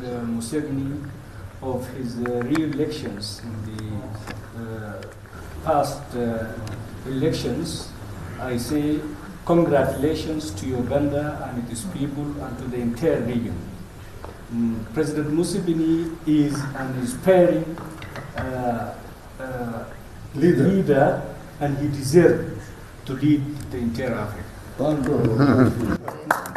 Museveni of his re-elections in the past elections, I say congratulations to Uganda and its people and to the entire region. President Museveni is an inspiring leader, and he deserves to lead the entire Africa.